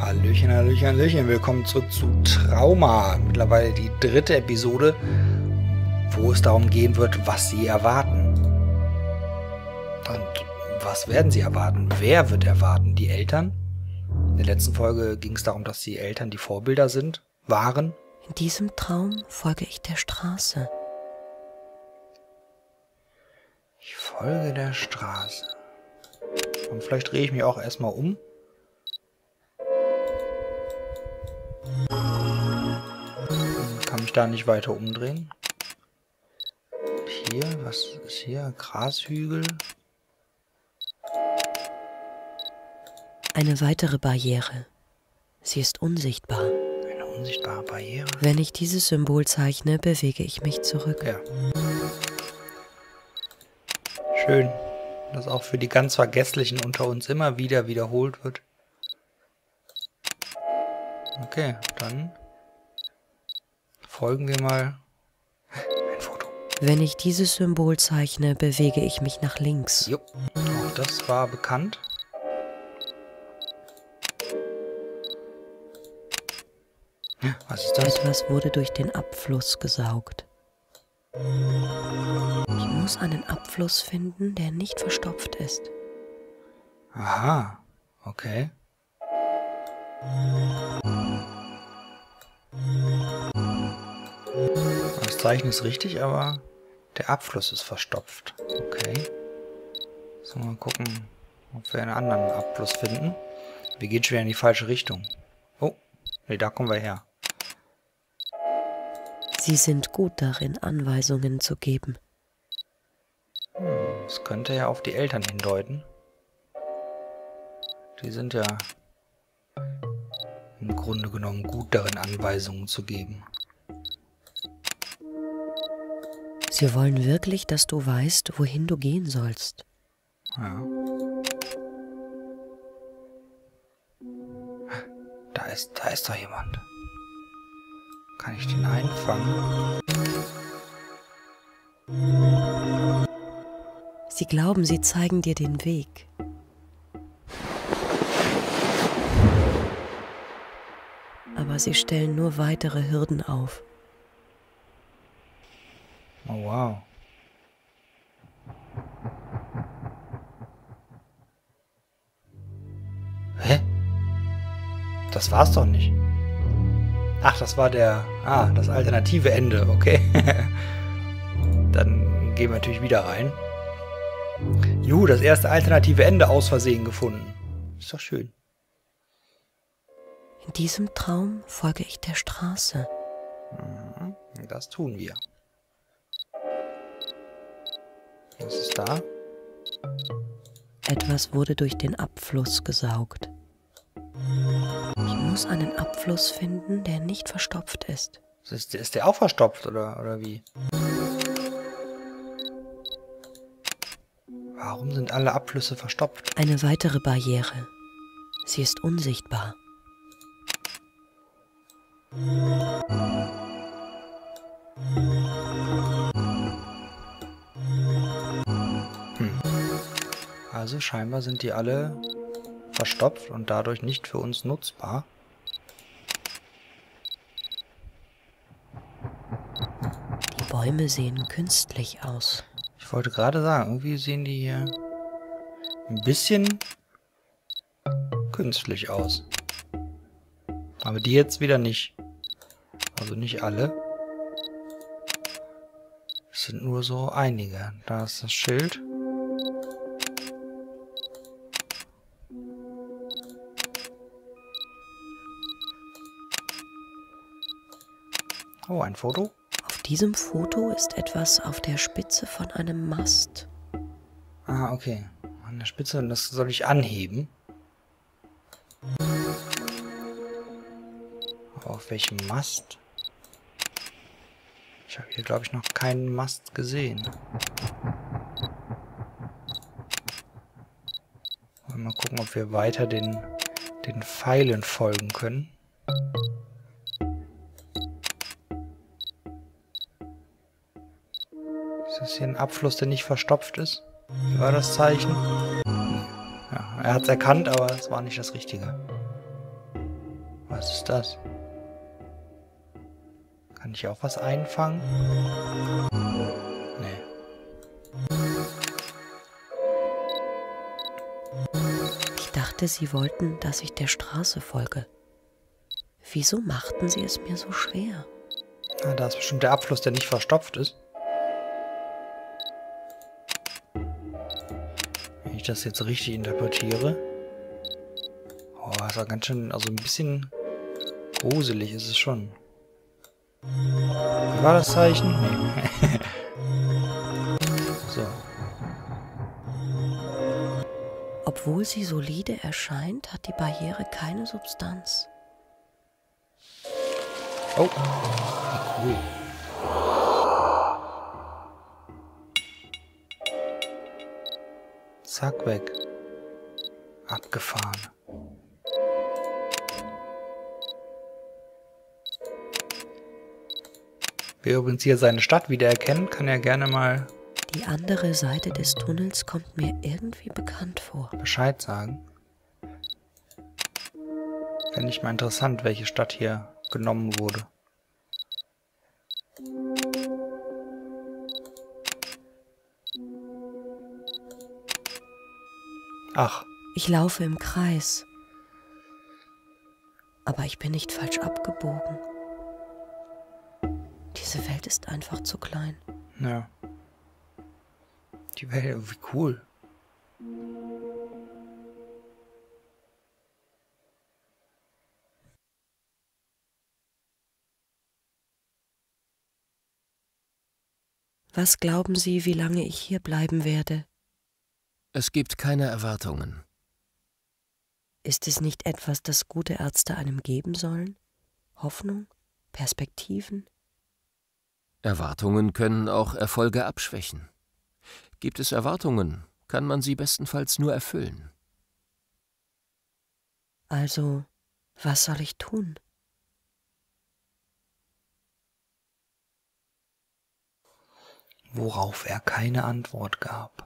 Hallöchen, Hallöchen, Hallöchen. Willkommen zurück zu Trauma. Mittlerweile die 3. Episode, wo es darum gehen wird, was sie erwarten. Und was werden sie erwarten? Wer wird erwarten? Die Eltern? In der letzten Folge ging es darum, dass die Eltern die Vorbilder waren. In diesem Traum folge ich der Straße. Ich folge der Straße. Und vielleicht drehe ich mich auch erstmal um. Kann mich da nicht weiter umdrehen. Hier, was ist hier? Grashügel. Eine weitere Barriere. Sie ist unsichtbar. Eine unsichtbare Barriere. Wenn ich dieses Symbol zeichne, bewege ich mich zurück. Ja. Schön, dass auch für die ganz Vergesslichen unter uns immer wieder wiederholt wird. Okay, dann folgen wir mal. Ein Foto. Wenn ich dieses Symbol zeichne, bewege ich mich nach links. Jo, auch das war bekannt. Was ist das? Etwas wurde durch den Abfluss gesaugt. Ich muss einen Abfluss finden, der nicht verstopft ist. Aha, okay. Das Zeichen ist richtig, aber der Abfluss ist verstopft. Okay. So, mal gucken, ob wir einen anderen Abfluss finden. Wir gehen schon wieder in die falsche Richtung. Oh, nee, da kommen wir her. Sie sind gut darin, Anweisungen zu geben. Das könnte ja auf die Eltern hindeuten. Die sind ja im Grunde genommen gut darin, Anweisungen zu geben. Sie wollen wirklich, dass du weißt, wohin du gehen sollst. Ja. Da ist doch jemand. Kann ich den einfangen? Sie glauben, sie zeigen dir den Weg. Aber sie stellen nur weitere Hürden auf. Oh, wow. Hä? Das war's doch nicht. Ach, das war das alternative Ende, okay. Dann gehen wir natürlich wieder rein. Juhu, das erste alternative Ende aus Versehen gefunden. Ist doch schön. In diesem Traum folge ich der Straße. Das tun wir. Was ist da? Etwas wurde durch den Abfluss gesaugt. Ich muss einen Abfluss finden, der nicht verstopft ist. Ist der auch verstopft, oder wie? Warum sind alle Abflüsse verstopft? Eine weitere Barriere. Sie ist unsichtbar. Also scheinbar sind die alle verstopft und dadurch nicht für uns nutzbar. Die Bäume sehen künstlich aus. Ich wollte gerade sagen, irgendwie sehen die hier ein bisschen künstlich aus. Aber die jetzt wieder nicht. Also nicht alle. Es sind nur so einige. Da ist das Schild. Oh, ein Foto? Auf diesem Foto ist etwas auf der Spitze von einem Mast. Ah, okay. An der Spitze, und das soll ich anheben. Aber auf welchem Mast? Ich habe hier, glaube ich, noch keinen Mast gesehen. Mal gucken, ob wir weiter den Pfeilen folgen können. Ist das hier ein Abfluss, der nicht verstopft ist? Wie war das Zeichen? Ja, er hat es erkannt, aber es war nicht das Richtige. Was ist das? Kann ich auch was einfangen? Nee. Ich dachte, Sie wollten, dass ich der Straße folge. Wieso machten Sie es mir so schwer? Ah, da ist bestimmt der Abfluss, der nicht verstopft ist. Wenn ich das jetzt richtig interpretiere. Oh, ist ja ganz schön, also ein bisschen gruselig ist es schon. Wie war das Zeichen? Nee. So. Obwohl sie solide erscheint, hat die Barriere keine Substanz. Oh, wie cool. Zack, weg. Abgefahren. Wer übrigens hier seine Stadt wiedererkennt, kann ja gerne mal Die andere Seite des Tunnels kommt mir irgendwie bekannt vor. Bescheid sagen. Fände ich mal interessant, welche Stadt hier genommen wurde. Ach. Ich laufe im Kreis. Aber ich bin nicht falsch abgebogen. Diese Welt ist einfach zu klein. Ja. Die Welt, wie cool. Was glauben Sie, wie lange ich hier bleiben werde? Es gibt keine Erwartungen. Ist es nicht etwas, das gute Ärzte einem geben sollen? Hoffnung? Perspektiven? Erwartungen können auch Erfolge abschwächen. Gibt es Erwartungen, kann man sie bestenfalls nur erfüllen. Also, was soll ich tun? Worauf er keine Antwort gab.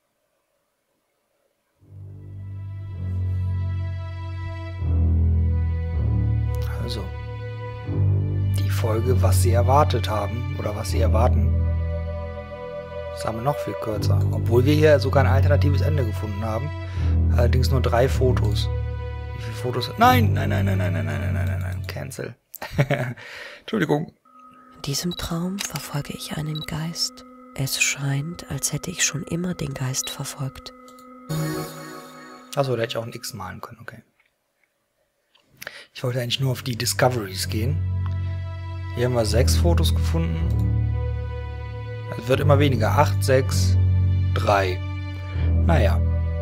Also, die Folge, was Sie erwartet haben, oder was Sie erwarten, ist aber noch viel kürzer. Obwohl wir hier sogar ein alternatives Ende gefunden haben. Allerdings nur 3 Fotos. Wie viele Fotos? Nein, nein, nein, nein, nein, nein, nein, nein, nein, nein, cancel. Entschuldigung. In diesem Traum verfolge ich einen Geist. Es scheint, als hätte ich schon immer den Geist verfolgt. Achso, da hätte ich auch ein X malen können, okay. Ich wollte eigentlich nur auf die Discoveries gehen. Hier haben wir 6 Fotos gefunden. Es wird immer weniger. 8, 6, 3. Naja.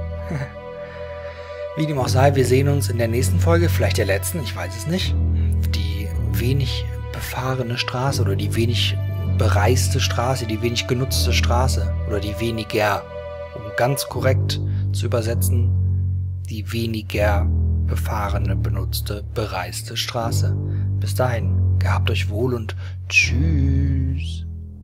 Wie dem auch sei, wir sehen uns in der nächsten Folge, vielleicht der letzten, ich weiß es nicht. Die wenig befahrene Straße oder die wenig bereiste Straße, die wenig genutzte Straße oder die weniger, um ganz korrekt zu übersetzen, die weniger befahrene, benutzte, bereiste Straße. Bis dahin, gehabt euch wohl und tschüss.